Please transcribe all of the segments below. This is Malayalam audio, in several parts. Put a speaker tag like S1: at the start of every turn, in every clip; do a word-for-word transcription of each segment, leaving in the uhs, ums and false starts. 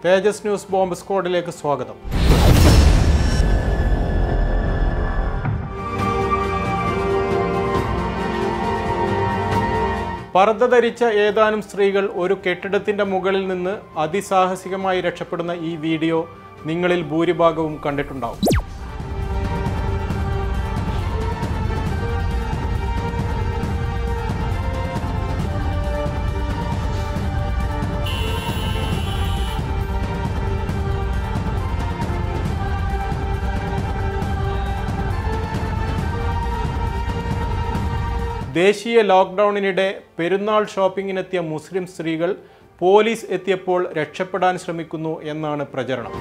S1: തേജസ് ന്യൂസ് ബോംബ് സ്ക്വാഡിലേക്ക് സ്വാഗതം. പർദ്ദ ധരിച്ച ഏതാനും സ്ത്രീകൾ ഒരു കെട്ടിടത്തിന്റെ മുകളിൽ നിന്ന് അതിസാഹസികമായി രക്ഷപ്പെടുന്ന ഈ വീഡിയോ നിങ്ങളിൽ ഭൂരിഭാഗവും കണ്ടിട്ടുണ്ടാവും. ദേശീയ ലോക്ക്ഡൌണിനിടെ പെരുന്നാൾ ഷോപ്പിങ്ങിനെത്തിയ മുസ്ലിം സ്ത്രീകൾ പോലീസ് എത്തിയപ്പോൾ രക്ഷപ്പെടാൻ ശ്രമിക്കുന്നു എന്നാണ് പ്രചരണം.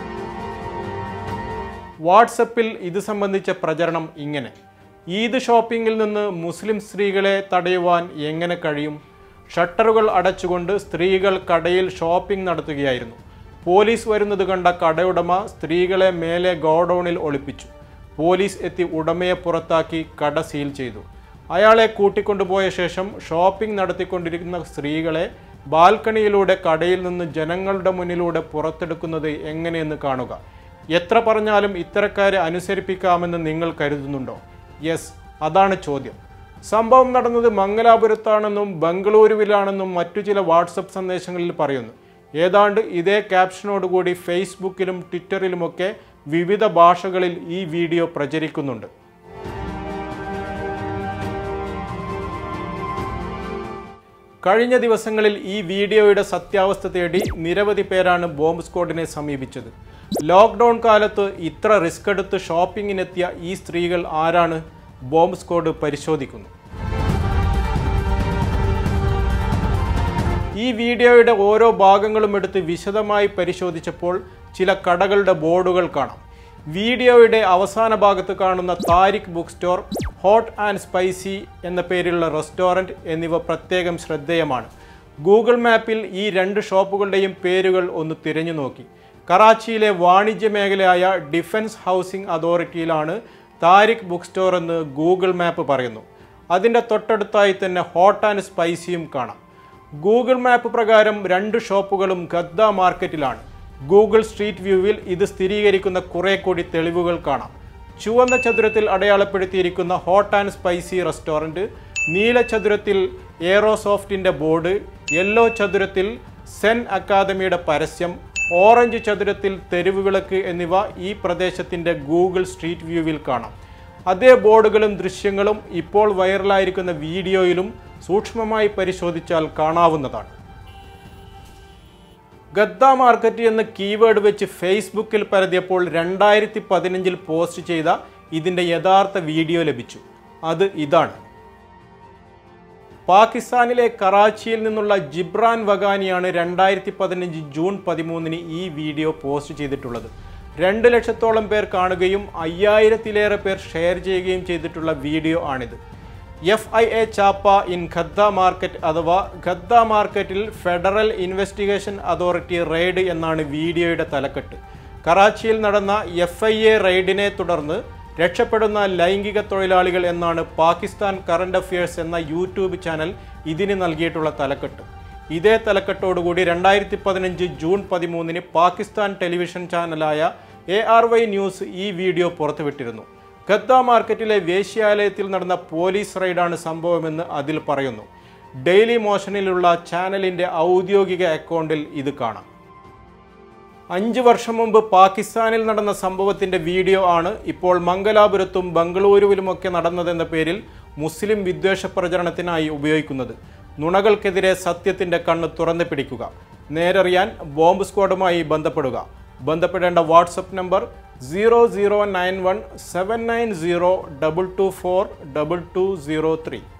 S1: വാട്സപ്പിൽ ഇത് സംബന്ധിച്ച പ്രചരണം ഇങ്ങനെ: ഈദ് ഷോപ്പിങ്ങിൽ നിന്ന് മുസ്ലിം സ്ത്രീകളെ തടയുവാൻ എങ്ങനെ കഴിയും? ഷട്ടറുകൾ അടച്ചുകൊണ്ട് സ്ത്രീകൾ കടയിൽ ഷോപ്പിംഗ് നടത്തുകയായിരുന്നു. പോലീസ് വരുന്നത് കണ്ട കടയുടമ സ്ത്രീകളെ മേലെ ഗോഡൌണിൽ ഒളിപ്പിച്ചു. പോലീസ് എത്തി ഉടമയെ പുറത്താക്കി കട സീൽ ചെയ്തു. അയാളെ കൂട്ടിക്കൊണ്ടുപോയ ശേഷം ഷോപ്പിംഗ് നടത്തിക്കൊണ്ടിരിക്കുന്ന സ്ത്രീകളെ ബാൽക്കണിയിലൂടെ കടയിൽ നിന്ന് ജനങ്ങളുടെ മുന്നിലൂടെ പുറത്തെടുക്കുന്നത് എങ്ങനെയെന്ന് കാണുക. എത്ര പറഞ്ഞാലും ഇത്തരക്കാരെ അനുസരിപ്പിക്കാമെന്ന് നിങ്ങൾ കരുതുന്നുണ്ടോ? യെസ്, അതാണ് ചോദ്യം. സംഭവം നടന്നത് മംഗലാപുരത്താണെന്നും ബംഗളൂരുവിലാണെന്നും മറ്റു ചില വാട്സപ്പ് സന്ദേശങ്ങളിൽ പറയുന്നു. ഏതാണ്ട് ഇതേ ക്യാപ്ഷനോടുകൂടി ഫേസ്ബുക്കിലും ട്വിറ്ററിലുമൊക്കെ വിവിധ ഭാഷകളിൽ ഈ വീഡിയോ പ്രചരിക്കുന്നുണ്ട്. കഴിഞ്ഞ ദിവസങ്ങളിൽ ഈ വീഡിയോയുടെ സത്യാവസ്ഥ തേടി നിരവധി പേരാണ് ബോംബ് സ്ക്വാഡിനെ സമീപിച്ചത്. ലോക്ക്ഡൗൺ കാലത്ത് ഇത്ര റിസ്ക് എടുത്ത് ഷോപ്പിങ്ങിനെത്തിയ ഈ സ്ത്രീകൾ ആരാണ്? ബോംബ് സ്ക്വാഡ് പരിശോധിക്കുന്നു. ഈ വീഡിയോയുടെ ഓരോ ഭാഗങ്ങളും എടുത്ത് വിശദമായി പരിശോധിച്ചപ്പോൾ ചില കടകളുടെ ബോർഡുകൾ കാണാം. വീഡിയോയുടെ അവസാന ഭാഗത്ത് കാണുന്ന Tariq book store, hot and spicy എന്ന പേരിലുള്ള റെസ്റ്റോറൻറ്റ് എന്നിവ പ്രത്യേകം ശ്രദ്ധേയമാണ്. ഗൂഗിൾ മാപ്പിൽ ഈ രണ്ട് ഷോപ്പുകളുടെയും പേരുകൾ ഒന്ന് തിരഞ്ഞു നോക്കി. കറാച്ചിയിലെ വാണിജ്യ മേഖലയായ ഡിഫൻസ് ഹൗസിംഗ് അതോറിറ്റിയിലാണ് താരിഖ് ബുക്ക് സ്റ്റോർ എന്ന് ഗൂഗിൾ മാപ്പ് പറയുന്നു. അതിൻ്റെ തൊട്ടടുത്തായി തന്നെ ഹോട്ട് ആൻഡ് സ്പൈസിയും കാണാം. ഗൂഗിൾ മാപ്പ് പ്രകാരം രണ്ട് ഷോപ്പുകളും ഗദ്ദ മാർക്കറ്റിലാണ്. ഗൂഗിൾ സ്ട്രീറ്റ് വ്യൂവിൽ ഇത് സ്ഥിരീകരിക്കുന്ന കുറെ കൂടി തെളിവുകൾ കാണാം. ചുവന്ന ചതുരത്തിൽ അടയാളപ്പെടുത്തിയിരിക്കുന്ന ഹോട്ട് ആൻഡ് സ്പൈസി റെസ്റ്റോറൻറ്റ്, നീല ചതുരത്തിൽ എയറോസോഫ്റ്റിൻ്റെ ബോർഡ്, യെല്ലോ ചതുരത്തിൽ സെൻ അക്കാദമിയുടെ പരസ്യം, ഓറഞ്ച് ചതുരത്തിൽ തെരുവ് വിളക്ക് എന്നിവ ഈ പ്രദേശത്തിൻ്റെ ഗൂഗിൾ സ്ട്രീറ്റ് വ്യൂവിൽ കാണാം. അതേ ബോർഡുകളും ദൃശ്യങ്ങളും ഇപ്പോൾ വൈറലായിരിക്കുന്ന വീഡിയോയിലും സൂക്ഷ്മമായി പരിശോധിച്ചാൽ കാണാവുന്നതാണ്. ഗദ്ദ മാർക്കറ്റ് എന്ന കീവേഡ് വെച്ച് ഫേസ്ബുക്കിൽ പരതിയപ്പോൾ രണ്ടായിരത്തി പതിനഞ്ചിൽ പോസ്റ്റ് ചെയ്ത ഇതിൻ്റെ യഥാർത്ഥ വീഡിയോ ലഭിച്ചു. അത് ഇതാണ്. പാകിസ്ഥാനിലെ കറാച്ചിയിൽ നിന്നുള്ള ജിബ്രാൻ വഗാനിയാണ് രണ്ടായിരത്തി പതിനഞ്ച് ജൂൺ പതിമൂന്നിന് ഈ വീഡിയോ പോസ്റ്റ് ചെയ്തിട്ടുള്ളത്. രണ്ട് ലക്ഷത്തോളം പേർ കാണുകയും അയ്യായിരത്തിലേറെ പേർ ഷെയർ ചെയ്യുകയും ചെയ്തിട്ടുള്ള വീഡിയോ ആണിത്. എഫ് ഐ എ ചാപ്പ ഇൻ ഖദ്ദ മാർക്കറ്റ് അഥവാ ഖദ്ദ മാർക്കറ്റിൽ ഫെഡറൽ ഇൻവെസ്റ്റിഗേഷൻ അതോറിറ്റി റെയ്ഡ് എന്നാണ് വീഡിയോയുടെ തലക്കെട്ട്. കറാച്ചിയിൽ നടന്ന എഫ് ഐ എ റെയ്ഡിനെ തുടർന്ന് രക്ഷപ്പെടുന്ന ലൈംഗിക തൊഴിലാളികൾ എന്നാണ് പാകിസ്ഥാൻ കറണ്ട് അഫയേഴ്സ് എന്ന യൂട്യൂബ് ചാനൽ ഇതിന് നൽകിയിട്ടുള്ള തലക്കെട്ട്. ഇതേ തലക്കെട്ടോടുകൂടി രണ്ടായിരത്തി പതിനഞ്ച് ജൂൺ പതിമൂന്നിന് പാകിസ്ഥാൻ ടെലിവിഷൻ ചാനലായ എ ആർ വൈ ന്യൂസ് ഈ വീഡിയോ പുറത്തുവിട്ടിരുന്നു. ഖദ്ദ മാർക്കറ്റിലെ വേശ്യാലയത്തിൽ നടന്ന പോലീസ് റെയ്ഡാണ് സംഭവമെന്ന് അതിൽ പറയുന്നു. ഡെയിലി മോഷനിലുള്ള ചാനലിൻ്റെ ഔദ്യോഗിക അക്കൗണ്ടിൽ ഇത് കാണാം. അഞ്ച് വർഷം മുമ്പ് പാകിസ്ഥാനിൽ നടന്ന സംഭവത്തിൻ്റെ വീഡിയോ ആണ് ഇപ്പോൾ മംഗലാപുരത്തും ബംഗളൂരുവിലുമൊക്കെ നടന്നതെന്ന പേരിൽ മുസ്ലിം വിദ്വേഷ പ്രചരണത്തിനായി ഉപയോഗിക്കുന്നത്. നുണകൾക്കെതിരെ സത്യത്തിൻ്റെ കണ്ണ് തുറന്നു പിടിക്കുക. നേരറിയാൻ ബോംബ് സ്ക്വാഡുമായി ബന്ധപ്പെടുക. ബന്ധപ്പെടേണ്ട WhatsApp number zero zero nine one seven nine zero double two four double two zero three.